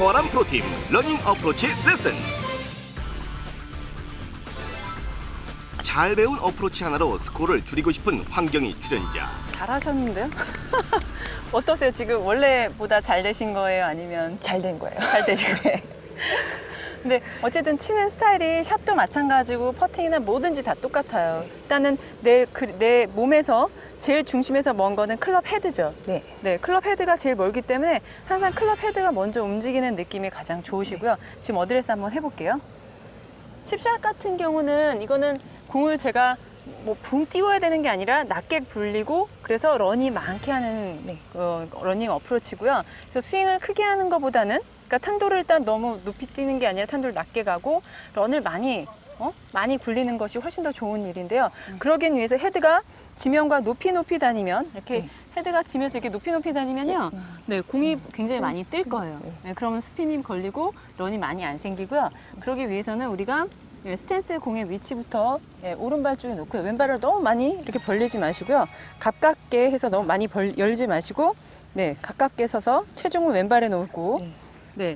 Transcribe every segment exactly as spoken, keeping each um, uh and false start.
소활한 프로팀 러닝 어프로치 레슨. 잘 배운 어프로치 하나로 스코어를 줄이고 싶은 황경희 출연자. 잘하셨는데요? 어떠세요? 지금 원래보다 잘 되신 거예요? 아니면 잘 된 거예요. 잘 되신 거예요? 근데 어쨌든 치는 스타일이 샷도 마찬가지고 퍼팅이나 뭐든지 다 똑같아요. 일단은 내, 그, 내 몸에서 제일 중심에서 먼 거는 클럽 헤드죠. 네. 네, 클럽 헤드가 제일 멀기 때문에 항상 클럽 헤드가 먼저 움직이는 느낌이 가장 좋으시고요. 네. 지금 어드레스 한번 해볼게요. 칩샷 같은 경우는 이거는 공을 제가 뭐 붕 띄워야 되는 게 아니라 낮게 굴리고 그래서 런이 많게 하는 네, 어, 러닝 어프로치고요. 그래서 스윙을 크게 하는 것보다는 그러니까 탄도를 일단 너무 높이 뛰는 게 아니라 탄도를 낮게 가고 런을 많이 어? 많이 굴리는 것이 훨씬 더 좋은 일인데요. 음. 그러기 위해서 헤드가 지면과 높이 높이 다니면 이렇게 네. 헤드가 지면서 이렇게 높이 높이 다니면요. 네, 공이 굉장히 많이 뜰 거예요. 네, 그러면 스피닝 걸리고 런이 많이 안 생기고요. 그러기 위해서는 우리가 스탠스 공의 위치부터 예, 오른발 쪽에 놓고 왼발을 너무 많이 이렇게 벌리지 마시고요. 가깝게 해서 너무 많이 벌, 열지 마시고 네, 가깝게 서서 체중을 왼발에 놓고 네, 네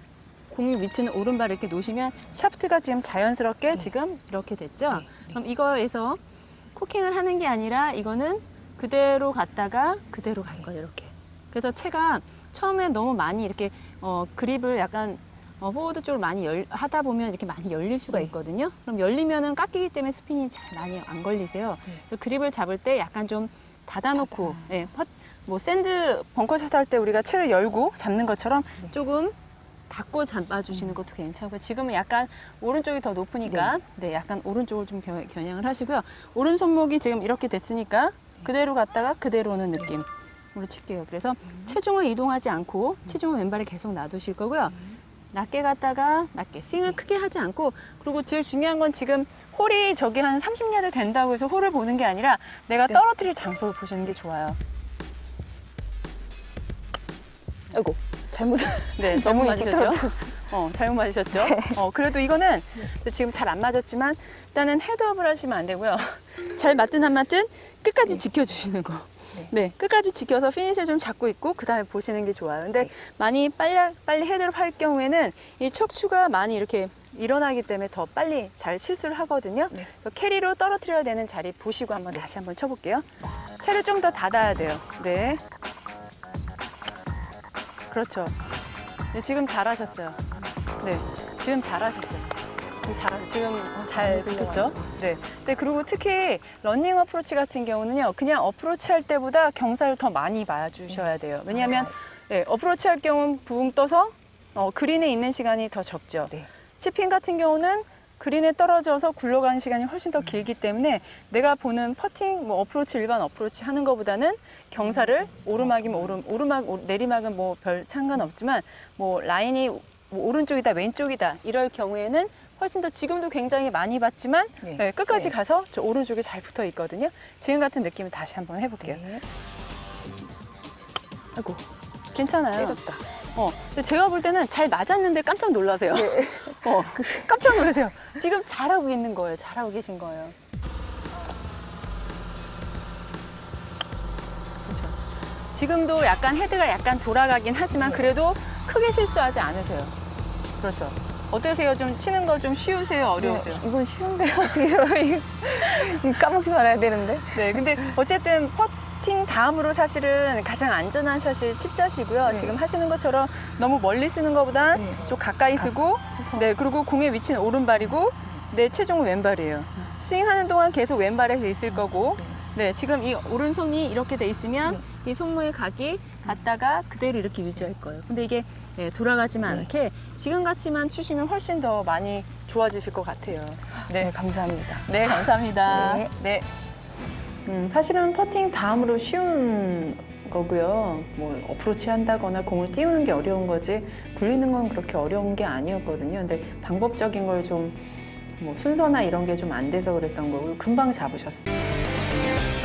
공의 위치는 오른발 이렇게 놓으시면 샤프트가 지금 자연스럽게 네. 지금 이렇게 됐죠. 네. 그럼 이거에서 코킹을 하는 게 아니라 이거는 그대로 갔다가 그대로 갈 거예요. 이렇게. 그래서 채가 처음에 너무 많이 이렇게 어, 그립을 약간 어, 포워드 쪽을 많이 열, 하다 보면 이렇게 많이 열릴 수가 있거든요. 그럼 열리면은 깎이기 때문에 스핀이 잘 많이 안 걸리세요. 그래서 그립을 잡을 때 약간 좀 닫아놓고, 네, 퍼, 뭐 샌드 벙커샷 할 때 우리가 채를 열고 잡는 것처럼 조금 닫고 잡아주시는 것도 괜찮고요. 지금은 약간 오른쪽이 더 높으니까, 네, 네 약간 오른쪽을 좀 겨, 겨냥을 하시고요. 오른 손목이 지금 이렇게 됐으니까 그대로 갔다가 그대로 오는 느낌으로 칠게요. 그래서 체중을 이동하지 않고 체중을 왼발에 계속 놔두실 거고요. 낮게 갔다가 낮게 스윙을 크게 하지 않고 그리고 제일 중요한 건 지금 홀이 저기 한 삼십 야드 된다고 해서 홀을 보는 게 아니라 내가 떨어뜨릴 장소를 보시는 게 좋아요. 아이고 잘못 네 잘못 맞으셨죠? 어 잘못 맞으셨죠? 네. 어 그래도 이거는 지금 잘 안 맞았지만 일단은 헤드업을 하시면 안 되고요. 잘 맞든 안 맞든 끝까지 네. 지켜주시는 거. 네. 네, 끝까지 지켜서 피니시를 좀 잡고 있고 그 다음에 보시는 게 좋아요. 근데 네. 많이 빨리 빨리 헤드를 할 경우에는 이 척추가 많이 이렇게 일어나기 때문에 더 빨리 잘 실수를 하거든요. 네. 그래서 캐리로 떨어뜨려야 되는 자리 보시고 한번 네. 다시 한번 쳐볼게요. 채를 좀 더 닫아야 돼요. 네, 그렇죠. 네, 지금 잘하셨어요. 네, 지금 잘하셨어요. 잘하죠. 지금 잘 붙었죠? 네. 네, 그리고 특히 러닝 어프로치 같은 경우는요, 그냥 어프로치 할 때보다 경사를 더 많이 봐주셔야 돼요. 왜냐하면 네, 어프로치 할 경우는 붕 떠서 어, 그린에 있는 시간이 더 적죠. 네. 치핑 같은 경우는 그린에 떨어져서 굴러가는 시간이 훨씬 더 길기 때문에 내가 보는 퍼팅, 뭐 어프로치, 일반 어프로치 하는 것보다는 경사를 오르막이면 오름, 오르막, 내리막은 뭐 별 상관없지만 뭐 라인이 뭐 오른쪽이다, 왼쪽이다 이럴 경우에는 훨씬 더 지금도 굉장히 많이 봤지만 네. 네, 끝까지 네. 가서 저 오른쪽에 잘 붙어 있거든요. 지금 같은 느낌을 다시 한번 해볼게요. 네. 아이고, 괜찮아요. 때렸다. 어, 근데 제가 볼 때는 잘 맞았는데 깜짝 놀라세요. 네. 어, 깜짝 놀라세요. 지금 잘하고 있는 거예요. 잘하고 계신 거예요. 그렇죠. 지금도 약간 헤드가 약간 돌아가긴 하지만 그래도 크게 실수하지 않으세요. 그렇죠. 어떠세요? 좀 치는 거 좀 쉬우세요? 어려우세요? 네, 이건 쉬운데요? 어떻게 까먹지 말아야 되는데? 네, 근데 어쨌든 퍼팅 다음으로 사실은 가장 안전한 샷이 칩샷이고요. 네. 지금 하시는 것처럼 너무 멀리 쓰는 것보다 네. 좀 가까이 쓰고, 가, 네, 그리고 공의 위치는 오른발이고, 내 체중은 왼발이에요. 음. 스윙하는 동안 계속 왼발에 있을 거고, 네, 지금 이 오른손이 이렇게 돼 있으면 네. 이 손목의 각이 갔다가 그대로 이렇게 유지할 거예요. 근데 이게 네, 돌아가지만 네. 않게 지금같이만 추시면 훨씬 더 많이 좋아지실 것 같아요. 네, 네 감사합니다. 네, 감사합니다. 네. 네. 음, 사실은 퍼팅 다음으로 쉬운 거고요. 뭐 어프로치 한다거나 공을 띄우는 게 어려운 거지 굴리는 건 그렇게 어려운 게 아니었거든요. 근데 방법적인 걸 좀 뭐 순서나 이런 게 좀 안 돼서 그랬던 거고 금방 잡으셨어요.